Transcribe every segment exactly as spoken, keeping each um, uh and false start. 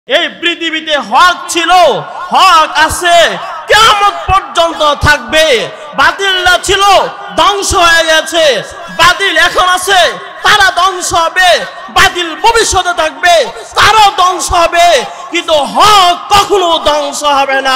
এই পৃথিবীতে হক ছিল, হক আছে, কিয়ামত পর্যন্ত থাকবে। বাতিলরা ছিল, ধ্বংস হয়ে গেছে। বাতিল এখন আছে, তারা ধ্বংস হবে। বাতিল ভবিষ্যতে থাকবে, তারাও ধ্বংস হবে, কিন্তু হক কখনো ধ্বংস হবে না।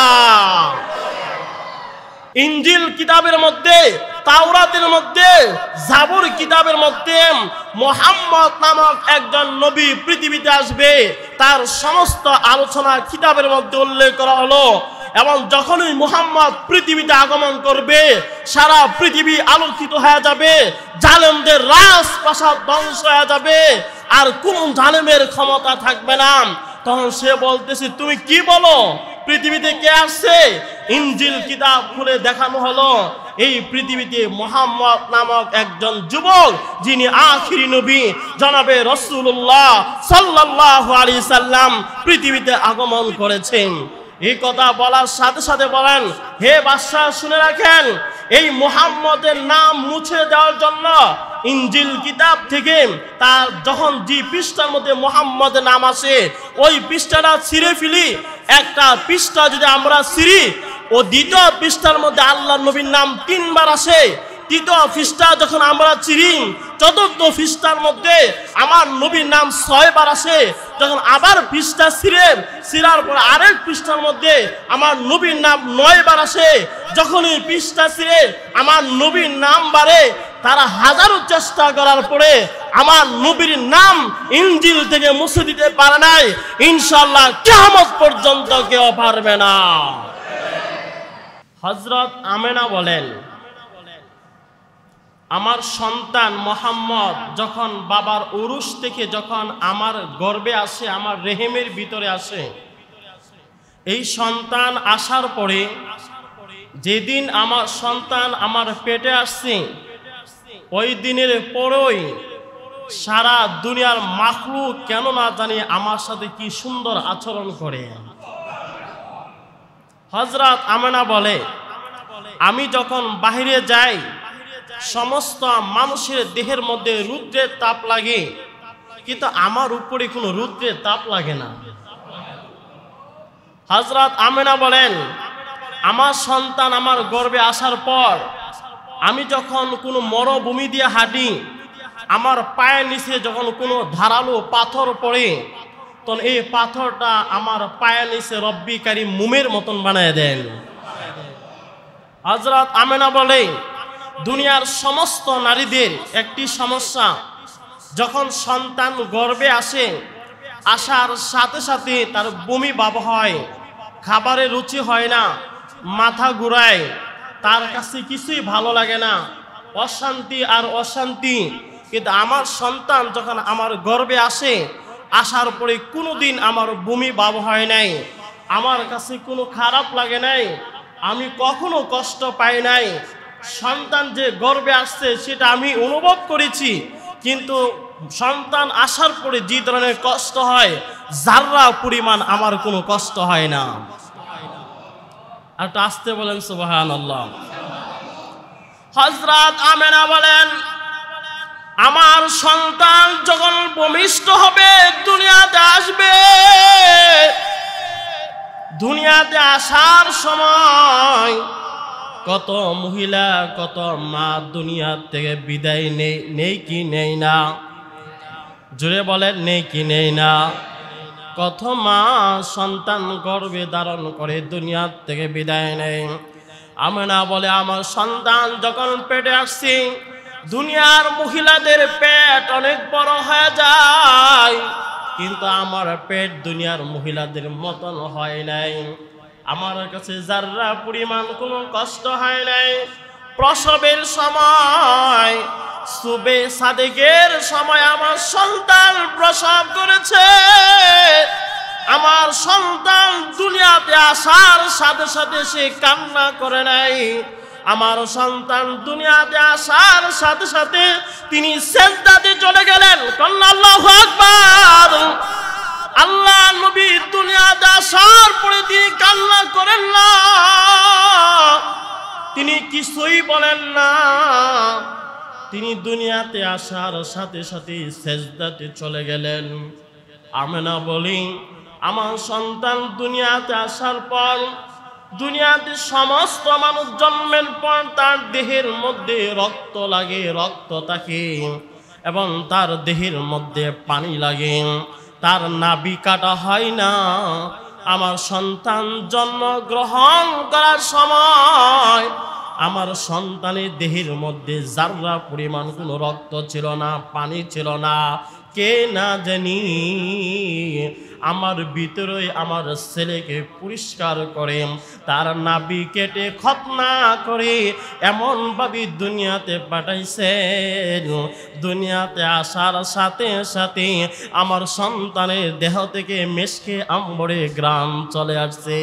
ইনজিল কিতাবের মধ্যে, তাওরাতের মধ্যে, জাবুর কিতাবের মধ্যে মুহাম্মদ নামক একজন নবী পৃথিবীতে আসবে, তার সমস্ত আলোচনা কিতাবের মধ্যে উল্লেখ করা হলো। এবং যখনই মুহাম্মদ পৃথিবীতে আগমন করবে, সারা পৃথিবী আলোকিত হয়ে যাবে, জালেমদের রাজপ্রাসাদ ধ্বংস হয়ে যাবে, আর কোন জালেমের ক্ষমতা থাকবে না। তখন সে বলতেছে, তুমি কি বলো, পৃথিবীতে কে আসছে? ইনজিল কিতাব খুলে দেখানো হলো, এই পৃথিবীতে মুহাম্মদ নামক একজন যুবক, যিনি আখিরি নবী জনাবে রাসূলুল্লাহ সাল্লাল্লাহু আলাইহি সাল্লাম পৃথিবীতে আগমন করেছেন। এই কথা বলার সাথে সাথে বলেন, হে বাদশাহ শুনে রাখেন, এই মুহাম্মদের নাম মুছে দেওয়ার জন্য ইনজিল কিতাব থেকে তার যখন যে পৃষ্ঠার মধ্যে মুহাম্মদের নাম আসে, ওই পৃষ্ঠাটা ছিঁড়ে ফেলি। একটা পৃষ্ঠা যদি আমরা ছিঁড়ি, ও দ্বিতীয় পৃষ্ঠার মধ্যে আল্লাহর নবীর নাম তিনবার আসে। তৃতীয় পৃষ্ঠা যখন আমরা চিরি, চতুর্থ পৃষ্ঠার মধ্যে আমার নবীর নাম ছয়বার আসে। যখন আবার পৃষ্ঠা ছিঁড়ে ছিঁড়ার পর আরেক পৃষ্ঠার মধ্যে আমার নবীর নাম নয়বার আসে। যখনই পৃষ্ঠা ছিঁড়ে আমার নবীর নাম বাড়ে, তারা হাজারো চেষ্টা করার পরে আমার নবীর নাম ইনজিল থেকে মুছে দিতে পারে নাই। ইনশাআল্লাহ কিয়ামত পর্যন্ত কেউ পারবে না। হযরত আমেনা বলেন, আমার সন্তান মুহাম্মদ যখন বাবার উরুস থেকে যখন আমার গর্ভে আসে, আমার রেহেমের ভিতরে আসে, এই সন্তান আসার পরে যেদিন আমার সন্তান আমার পেটে আসছে, ওই দিনের পরেই সারা দুনিয়ার মাখলুক কেন না জানি আমার সাথে কি সুন্দর আচরণ করে। হযরত আমেনা বলে, আমি যখন বাহিরে যাই, সমস্ত মানুষের দেহের মধ্যে রুদ্রের তাপ লাগে, কিন্তু আমার উপরে কোনো রুদ্রের তাপ লাগে না। হযরত আমেনা বলেন, আমার সন্তান আমার গর্ভে আসার পর আমি যখন কোনো মরুভূমি দিয়ে হাঁটি, আমার পায়ের নিচে যখন কোনো ধারালো পাথর পড়ে, তখন এই পাথরটা আমার পায়ের নিচে রব্বি কারীম মোমের মতন বানায় দেন। হযরত আমেনা বলে, দুনিয়ার সমস্ত নারীদের একটি সমস্যা, যখন সন্তান গর্ভে আসে, আসার সাথে সাথে তার বমি ভাব হয়, খাবারের রুচি হয় না, মাথা ঘুরায়, তার কাছে কিছুই ভালো লাগে না, অশান্তি আর অশান্তি। কিন্তু আমার সন্তান যখন আমার গর্ভে আসে, আসার পরে কোনোদিন আমার বমি ভাব হয় নাই, আমার কাছে কোনো খারাপ লাগে নাই, আমি কখনো কষ্ট পাই নাই। সন্তান যে গর্ভে আসছে সেটা আমি অনুভব করেছি, কিন্তু সন্তান আসার পরে যে ধরনের কষ্ট হয়, যাররা পরিমাণ আমার কোনো কষ্ট হয় না। আর তো আসতে বলেন সুবহানাল্লাহ। হযরত আমেনা বলেন, আমার সন্তান যখন ভূমিষ্ঠ হবে, দুনিয়াতে আসবে, দুনিয়াতে আসার সময় কত মহিলা, কত মা দুনিয়া থেকে বিদায় নেই, নেই কি নেই না? জোরে বলেন, নেই কি নেই না? কত মা সন্তান গর্ভে ধারণ করে দুনিয়া থেকে বিদায় নেই। আমেনা বলে, আমার সন্তান যখন পেটে আসছে, দুনিয়ার মহিলাদের পেট অনেক বড় হয়ে যায়, কিন্তু আমার পেট দুনিয়ার মহিলাদের মতন হয় নাই। আমার কাছে যাররা পরিমাণ কোনো কষ্ট হয় নাই। প্রসবের সময়, সুবে সাদেকের সময় আমার সন্তান প্রসব করেছে। আমার সন্তান দুনিয়াতে আসার সাথে সাথে সে কান্না করে নাই। আমার সন্তান দুনিয়াতে আসার সাথে সাথে তিনি সিজদাতে চলে গেলেন। আল্লাহু আকবার। আল্লাহ নবী দুনিয়াতে আসার পরে তিনি কান্না করেন না, তিনি কিছুই বলেন না, তিনি দুনিয়াতে আসার সাথে সাথে সিজদাতে চলে গেলেন। আমেনা বলি, আমার সন্তান দুনিয়াতে আসার পর দুনিয়াতে সমস্ত মানুষ জন্মের পর তার দেহের মধ্যে রক্ত লাগে, রক্ত থাকে এবং তার দেহের মধ্যে পানি লাগে, তার নাভি কাটা হয় না। আমার সন্তান জন্মগ্রহণ করার সময় আমার সন্তানের দেহের মধ্যে যাররা পরিমাণ কোনো রক্ত ছিল না, পানি ছিল না। কে না জানি আমার ভিতরে আমার ছেলেকে পরিষ্কার করে তার নাভি কেটে খতনা করে এমনভাবে দুনিয়াতে পাঠাইছেন, দুনিয়াতে আসার সাথে সাথে আমার সন্তানের দেহ থেকে মেশকে আম্বরে গ্রাম চলে আসছে।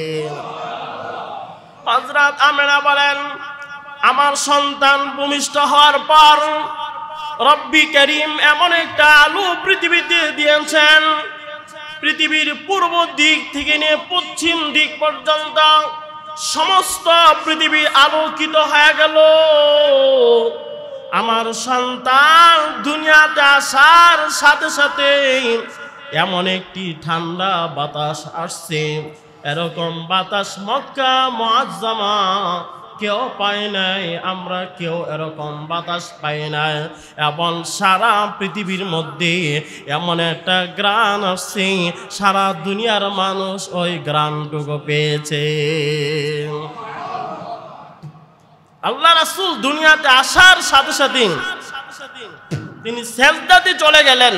হযরত আমেনা বলেন, আমার সন্তান ভূমিষ্ঠ হওয়ার পর রব্বি করিম এমন একটা আলো পৃথিবীতে দিয়েছেন, পৃথিবীর পূর্ব দিক থেকে নিয়ে পশ্চিম দিক পর্যন্ত সমস্ত পৃথিবী আলোকিত হয়ে গেল। আমার সন্তান দুনিয়াতে আসার সাথে সাথে এমন একটি ঠান্ডা বাতাস আসছে, এরকম বাতাস মক্কা মুআজ্জামা কেউ পায় নাই, আমরা কেউ এরকম বাতাস পাই নাই। এবং সারা পৃথিবীর মধ্যে এমন একটা গ্রান আসছে, সারা দুনিয়ার মানুষ ওই গ্রানটুকু পেয়েছে। আল্লাহ রাসূল দুনিয়াতে আসার সাথে সাথে তিনি সেজদাতে চলে গেলেন,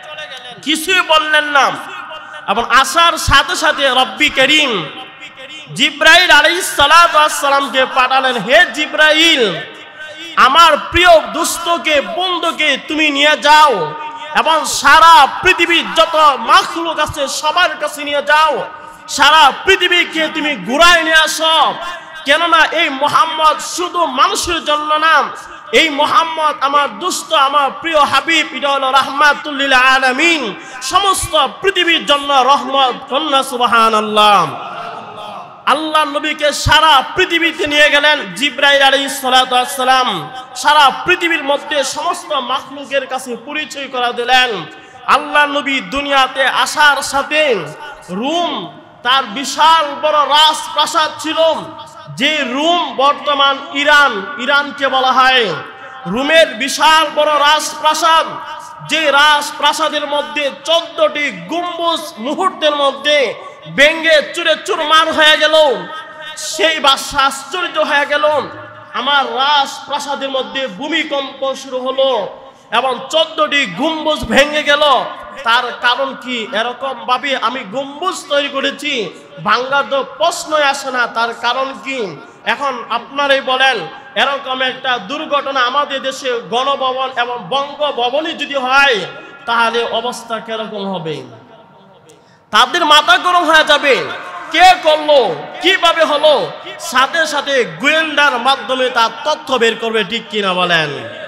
কিছুই বললেন না। এবং আসার সাথে সাথে রব্বি করিম জিব্রাইল আলাইহিস সালাতু ওয়াস সালামকে পাঠালেন, হে জিব্রাইল, আমার প্রিয় দোস্তকে বন্ধুকে তুমি নিয়ে যাও এবং সারা পৃথিবীর যত মাখলুক আছে সবার কাছে নিয়ে যাও, সারা পৃথিবীকে তুমি ঘুরায় নিয়ে আসো। কেননা এই মুহাম্মদ শুধু মানুষের জন্য না, এই মুহাম্মদ আমার দুষ্ট, আমার প্রিয় হাবিব, এটা হলো রাহমাতুল লিল আলামিন, সমস্ত পৃথিবীর জন্য রহমত। কন্যা সুবহানাল্লাহ। আল্লাহ নবীকে সারা পৃথিবীতে নিয়ে গেলেন জিব্রাইল আলাইহিস সালাতু ওয়াস সালাম, সারা পৃথিবীর মধ্যে সমস্ত মাখলুকের কাছে পরিচয় করে দিলেন। আল্লাহ নবী দুনিয়াতে আসার সাথে রুম, তার বিশাল বড় রাজপ্রাসাদ ছিল, যে রুম বর্তমান ইরান, ইরানকে বলা হয়। রুমের বিশাল বড় রাজপ্রাসাদ, যে রাজপ্রাসাদের মধ্যে চোদ্দটি গম্বুজ মুহূর্তের মধ্যে ভেঙ্গে চুরে চুরমার হয়ে গেল। সেই বাদশা আশ্চর্য হয়ে গেল, আমার রাজপ্রাসাদের মধ্যে ভূমিকম্প শুরু হলো এবং চোদ্দটি গম্বুজ ভেঙে গেল। তার কারণ কি? এরকম ভাবে আমি গম্বুজ তৈরি করেছি, ভাঙ্গার তো প্রশ্নই আসে না। তার কারণ কি? এখন আপনারাই বলেন, এরকম একটা দুর্ঘটনা আমাদের দেশে গণভবন এবং বঙ্গভবনই যদি হয় তাহলে অবস্থা কিরকম হবে? তাদের মাথা গরম হয়ে যাবে। কে করলো, কিভাবে হলো, সাথে সাথে গোয়েন্দার মাধ্যমে তার তথ্য বের করবে, ঠিক কিনা বলেন?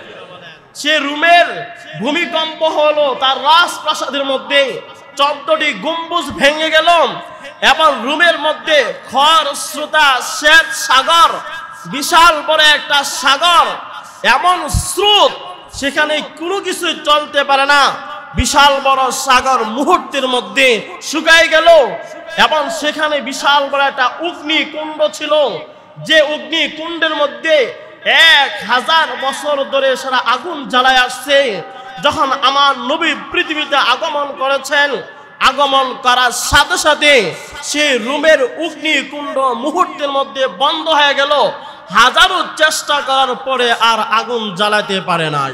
সে রুমের ভূমিকম্প হলো, তার রাজপ্রাসাদের মধ্যে চোদ্দটি গম্বুজ ভেঙে গেল এবং রুমের মধ্যে খড় স্রোতা শ্বেত সাগর, বিশাল বড় একটা সাগর, এমন স্রোত সেখানে কোনো কিছু চলতে পারে না। বিশাল বড় সাগর মুহূর্তের মধ্যে শুকায় গেল এবং সেখানে বিশাল বড় একটা অগ্নি কুণ্ড ছিল, যে অগ্নি কুণ্ডের মধ্যে এক হাজার বছর ধরে সারা আগুন জ্বালায় আসছে। যখন আমার নবী পৃথিবীতে আগমন করেছেন, আগমন করার সাথে সাথে সেই রুমের অগ্নি কুণ্ড মুহূর্তের মধ্যে বন্ধ হয়ে গেল। হাজারো চেষ্টা করার পরে আর আগুন জ্বালাতে পারে না।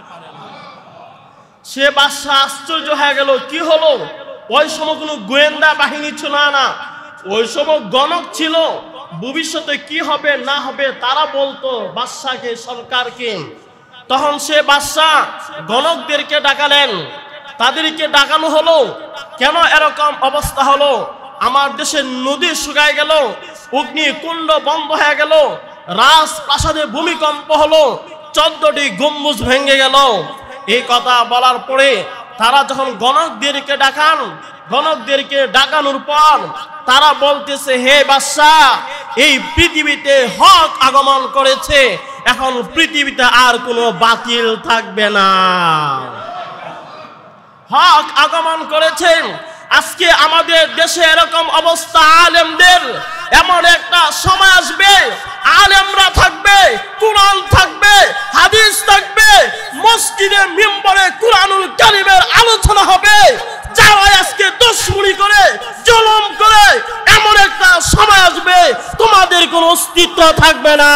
সে বাদশা আশ্চর্য হয়ে গেল, কি হলো? ওই সময় কোনো গোয়েন্দা বাহিনী ছিল না, ওই সময় গণক ছিল। ভবিষ্যতে কি হবে না হবে তারা বলতো বাদশাকে, সরকারকে। তখন সে বাদশা গণকদেরকে ডাকালেন, তাদেরকে ডাকানো হলো, কেন এরকম অবস্থা হলো? আমার দেশের নদী শুকায় গেল, অগ্নি কুণ্ড বন্ধ হয়ে গেল, রাজপ্রাসাদে ভূমিকম্প হলো, চোদ্দটি গম্বুজ ভেঙে গেল। এই কথা বলার পরে তারা যখন গণকদেরকে ডাকান, গণকদেরকে ডাকানোর পর তারা বলতেছে, হে বাদশাহ, এই পৃথিবীতে হক আগমন করেছে, এখন পৃথিবীতে আর কোনো বাতিল থাকবে না। হক আগমন করেছেন, আজকে আমাদের দেশে এরকম অবস্থা, আলেমদের এমন একটা সময় আসবে, আলেমরা থাকবে, কুরআন থাকবে, হাদিস থাকবে, মসজিদে মিম্বরে কুরআনুল কারীমের আলোচনা হবে। যারা আজকে দুশমনি করে, জুলুম করে, এমন একটা সময় আসবে তোমাদের কোনো অস্তিত্ব থাকবে না,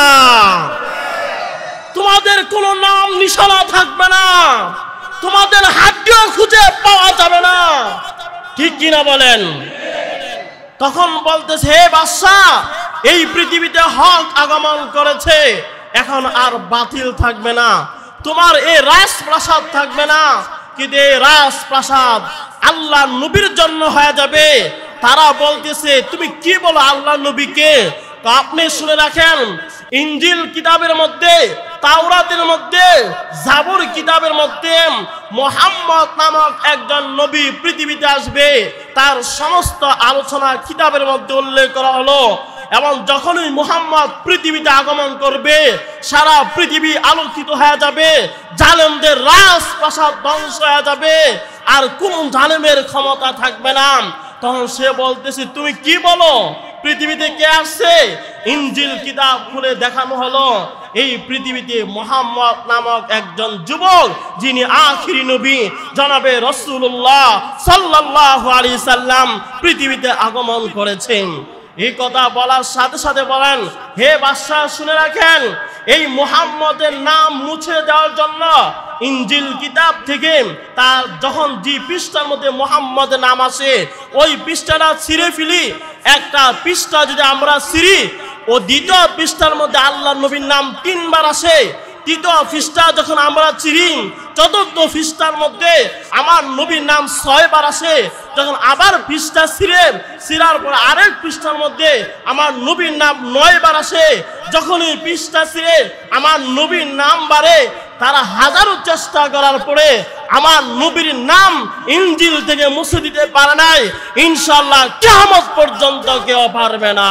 তোমাদের কোনো নাম নিশানা থাকবে না, তোমাদের হাড্ডিও খুঁজে পাওয়া যাবে না। ঠিক কিনা বলেন? তখন বলতেছে, হে বাদশাহ, এই পৃথিবীতে হক আগমন করেছে, এখন আর বাতিল থাকবে না, তোমার এই রাজপ্রাসাদ থাকবে না, কিন্তু এই রাজপ্রাসাদ আল্লাহ নবীর জন্য হয়ে যাবে। তারা বলতেছে, তুমি কি বলো আল্লাহ নবীকে? তো আপনি শুনে রাখেন, ইনজিল কিতাবের মধ্যে, তাওরাতের মধ্যে, জাবুর কিতাবের মধ্যে মুহাম্মদ নামক একজন নবী পৃথিবীতে আসবে, তার সমস্ত আলোচনা কিতাবের মধ্যে উল্লেখ করা হলো। এবং যখনই মুহাম্মদ পৃথিবীতে আগমন করবে, সারা পৃথিবী আলোকিত হয়ে যাবে, জালেমদের রাজপ্রাসাদ ধ্বংস হয়ে যাবে, আর কোন জালেমের ক্ষমতা থাকবে না। তখন সে বলতেছে, তুমি কি বলো? পৃথিবীতে কে আসছে? ইনজিল কিতাব খুলে দেখানো হলো, এই পৃথিবীতে মুহাম্মদ নামক একজন যুবক, যিনি আখিরি নবী জনাবে রাসূলুল্লাহ সাল্লাল্লাহু আলাইহি সাল্লাম পৃথিবীতে আগমন করেছেন। এই কথা বলার সাথে সাথে বলেন, হে বাদশাহ শুনে রাখেন, এই মুহাম্মদের নাম মুছে দেওয়ার জন্য ইনজিল কিতাব থেকে তার যখন যে পৃষ্ঠার মধ্যে মুহাম্মদের নাম আসে, ওই পৃষ্ঠাটা ছিঁড়ে ফেলি, একটা পৃষ্ঠা যদি আমরা ছিঁড়ি, ও দ্বিতীয় পৃষ্ঠার মধ্যে আল্লাহ নবীর নাম তিনবার আসে, তৃতীয় পৃষ্ঠা যখন আমরা চিরি, চতুর্থ পৃষ্ঠার মধ্যে আমার নবীর নাম ছয়বার আসে। যখন আবার পৃষ্ঠা ছিঁড়ে ছিঁড়ার পর আরেক পৃষ্ঠার মধ্যে আমার নবীর নাম নয় বার আসে। যখনই পৃষ্ঠা ছিঁড়ে আমার নবীর নাম বাড়ে, তারা হাজারো চেষ্টা করার পরে আমার নবীর নাম ইনজিল থেকে মুছে দিতে পারে নাই। ইনশাআল্লাহ কিয়ামত পর্যন্ত কেউ পারবে না।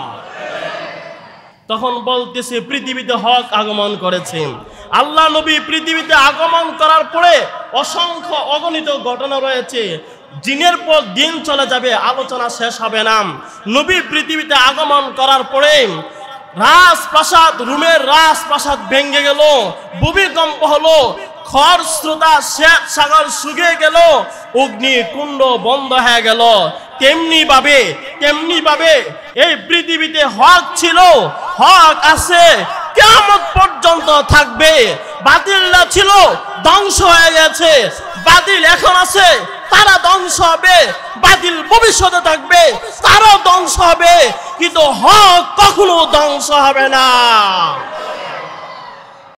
তখন বলতেছে, পৃথিবীতে হক আগমন করেছে। আল্লাহ নবী পৃথিবীতে আগমন করার পরে অসংখ্য অগণিত ঘটনা রয়েছে, দিনের পর দিন চলে যাবে, আলোচনা শেষ হবে না। নবী পৃথিবীতে আগমন করার পরে রাজপ্রাসাদ, রুমের রাজপ্রাসাদ ভেঙে গেল, ভূমিকম্প হলো, খর স্রোতা শ্বেত সাগর শুকিয়ে গেল, অগ্নি কুণ্ড বন্ধ হয়ে গেল। তেমনি ভাবে তেমনি ভাবে এই পৃথিবীতে হক ছিল, হক আছে, কিয়ামত পর্যন্ত থাকবে। বাতিলরা ছিল, ধ্বংস হয়ে গেছে, বাতিল এখন আছে, তারা ধ্বংস হবে, বাতিল ভবিষ্যতে থাকবে, তারাও ধ্বংস হবে, কিন্তু হক কখনো ধ্বংস হবে না।